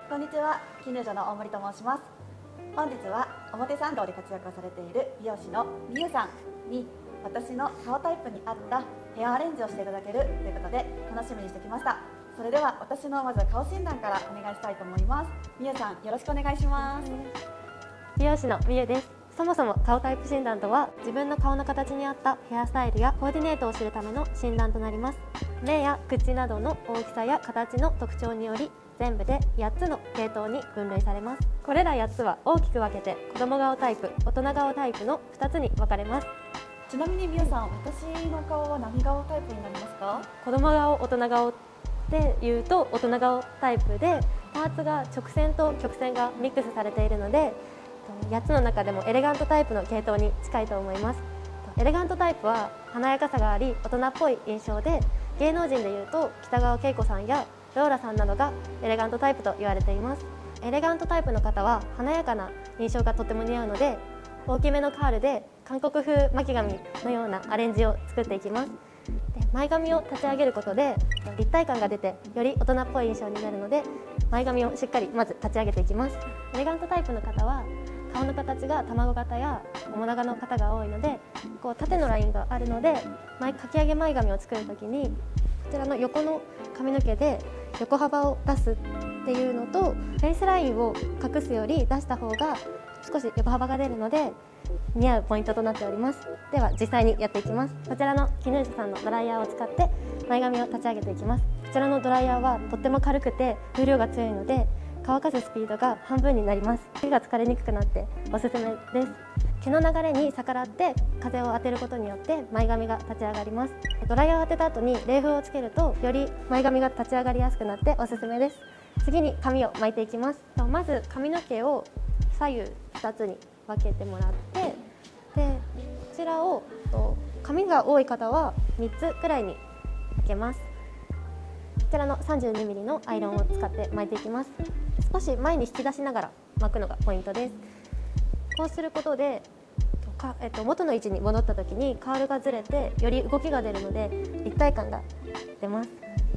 こんにちは、絹女の大森と申します。本日は表参道で活躍をされている美容師のみゆさんに私の顔タイプに合ったヘアアレンジをしていただけるということで楽しみにしてきました。それでは私のまずは顔診断からお願いしたいと思います。みゆさん、よろしくお願いします。 美容師のみゆです。そもそも顔タイプ診断とは、自分の顔の形に合ったヘアスタイルやコーディネートを知るための診断となります。目や口などの大きさや形の特徴により全部で8つの系統に分類されます。これら8つは大きく分けて子供顔タイプ、大人顔タイプの2つに分かれます。 ちなみにみゆさん、私の顔は何顔タイプになりますか？ 子供顔、大人顔でいうと大人顔タイプで、パーツが直線と曲線がミックスされているので、8つの中でもエレガントタイプの系統に近いと思います。エレガントタイプは華やかさがあり大人っぽい印象で、芸能人でいうと北川景子さんやローラさんなどがエレガントタイプと言われています。エレガントタイプの方は華やかな印象がとても似合うので、大きめのカールで韓国風巻き髪のようなアレンジを作っていきます。で、前髪を立ち上げることで立体感が出てより大人っぽい印象になるので、前髪をしっかりまず立ち上げていきます。エレガントタイプの方は顔の形が卵型や面長の方が多いので、こう縦のラインがあるので、かき上げ前髪を作るときにこちらの横の髪の毛で横幅を出すっていうのと、フェイスラインを隠すより出した方が少し横幅が出るので似合うポイントとなっております。では実際にやっていきます。こちらのキヌージュさんのドライヤーを使って前髪を立ち上げていきます。こちらのドライヤーはとっても軽くて風量が強いので、乾かすスピードが半分になります。手が疲れにくくなっておすすめです。毛の流れに逆らって風を当てることによって前髪が立ち上がります。ドライヤーを当てた後に冷風をつけるとより前髪が立ち上がりやすくなっておすすめです。次に髪を巻いていきます。まず髪の毛を左右2つに分けてもらって、でこちらを髪が多い方は3つくらいに分けます。こちらの 32mm のアイロンを使って巻いていきます。少し前に引き出しながら巻くのがポイントです。こうすることで元の位置に戻った時にカールがずれてより動きが出るので立体感が出ます。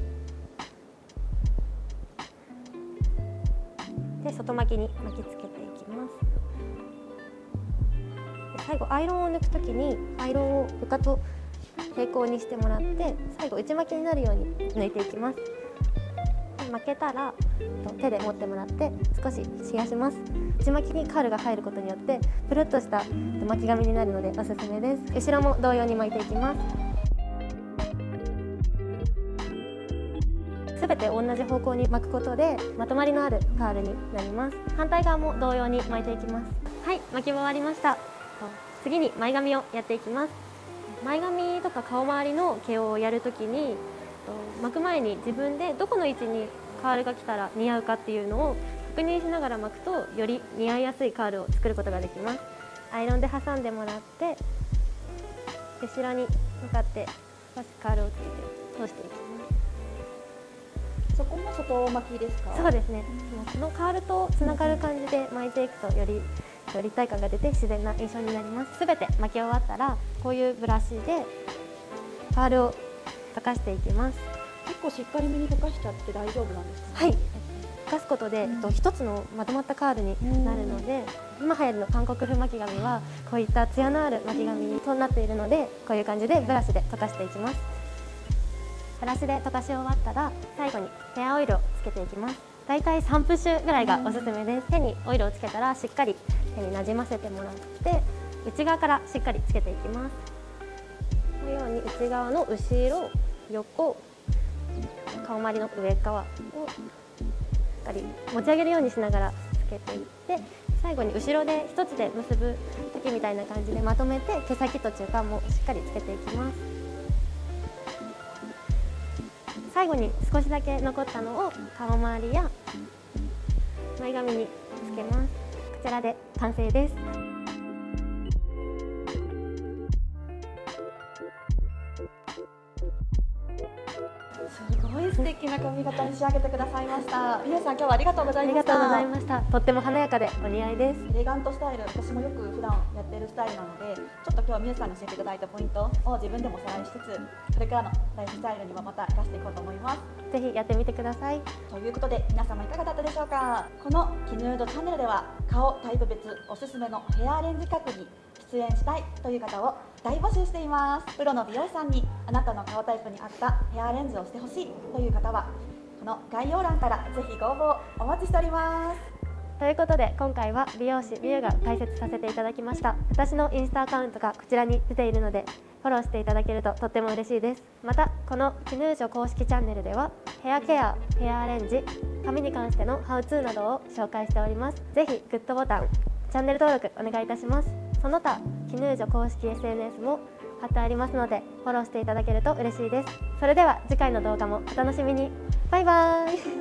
で、外巻きに巻きつけていきます。で、最後アイロンを抜く時にアイロンを床と平行にしてもらって、最後内巻きになるように抜いていきます。巻けたら手で持ってもらって少し冷やします。内巻きにカールが入ることによってプルッとした巻き髪になるのでおすすめです。後ろも同様に巻いていきます。すべて同じ方向に巻くことでまとまりのあるカールになります。反対側も同様に巻いていきます。はい、巻き終わりました。次に前髪をやっていきます。前髪とか顔周りの毛をやるときに巻く前に自分でどこの位置にカールが来たら似合うかっていうのを確認しながら巻くとより似合いやすいカールを作ることができます。アイロンで挟んでもらって後ろに向かって少しカールをつけて通していきます。 そこも外巻きですか？ そうですね。このカールとつながる感じで巻いていくとより立体感が出て自然な印象になります。すべて巻き終わったらこういうブラシでカールを溶かしていきます。 結構しっかりめに溶かしちゃって大丈夫なんですか？ はい、溶かすことで一つのまとまったカールになるので、今流行りの韓国風巻き髪はこういったツヤのある巻き髪となっているので、こういう感じでブラシで溶かしていきます。ブラシで溶かし終わったら最後にヘアオイルをつけていきます。だいたい3プッシュぐらいがおすすめです。手にオイルをつけたらしっかり手になじませてもらって内側からしっかりつけていきます。このように内側の後ろ、横、顔周りの上側をしっかり持ち上げるようにしながらつけていって、最後に後ろで一つで結ぶ時みたいな感じでまとめて毛先と中間もしっかりつけていきます。最後に少しだけ残ったのを顔周りや前髪につけます。こちらで完成です。 すごい素敵な髪型に仕上げてくださいました。みゆさん、今日はありがとうございました。 ありがとうございました。とっても華やかでお似合いです。 エレガントスタイル、私もよく普段やってるスタイルなので、ちょっと今日はみゆさんに教えていただいたポイントを自分でもおさらいしつつ、これからのライフスタイルにはまた活かしていこうと思います。 ぜひやってみてください。 ということで、皆様いかがだったでしょうか。このキヌードチャンネルでは、顔タイプ別おすすめのヘアアレンジ企画に出演したいという方を大募集しています。プロの美容師さんにあなたの顔タイプに合ったヘアアレンジをしてほしいという方は、この概要欄からぜひご応募お待ちしております。 ということで、今回は美容師みゆが解説させていただきました。私のインスタアカウントがこちらに出ているので、フォローしていただけるととっても嬉しいです。また、このキヌージョ公式チャンネルではヘアケア、ヘアアレンジ、髪に関してのハウツーなどを紹介しております。ぜひグッドボタン、チャンネル登録お願いいたします。その他、キヌージョ公式 SNS も貼ってありますので、フォローしていただけると嬉しいです。それでは次回の動画もお楽しみに。バイバーイ。